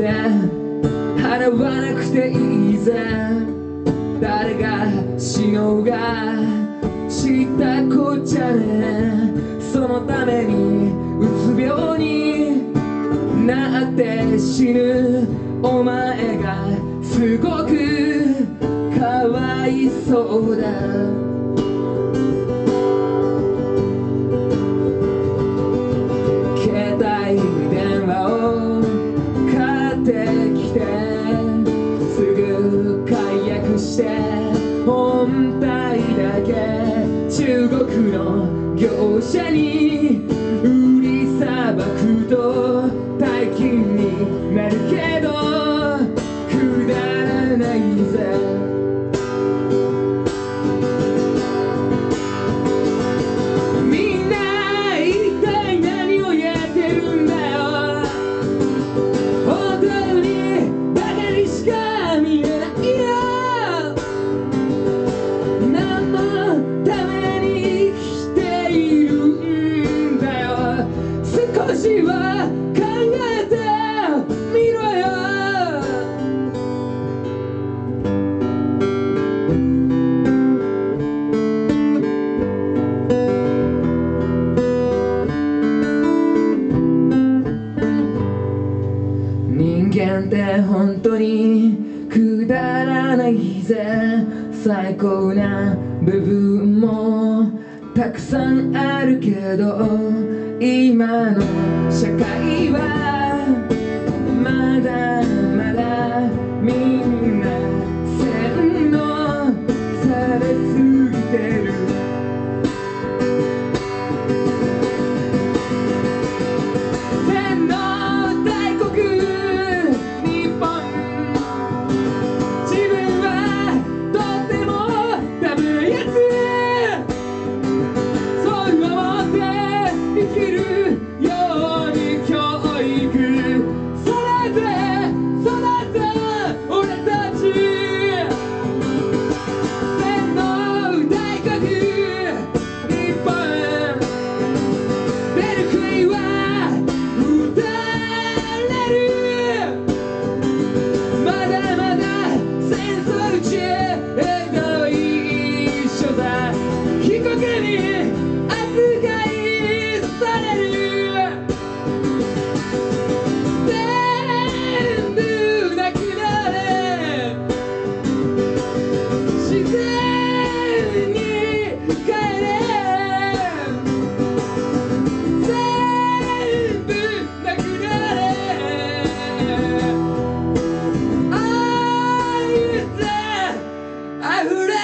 ぜ払わなくていいぜ誰が死のうが知ったこっちゃねそのためにうつ病になって死ぬお前がすごくかわいそうだ携帯電話を買ってきてすぐ解約して本体だけ中国の業者に売りさばくと大金になるけどくだらないぜって本当にくだらないぜ最高な部分もたくさんあるけど今の社会はまだまだみんな洗脳されすぎてる溢れ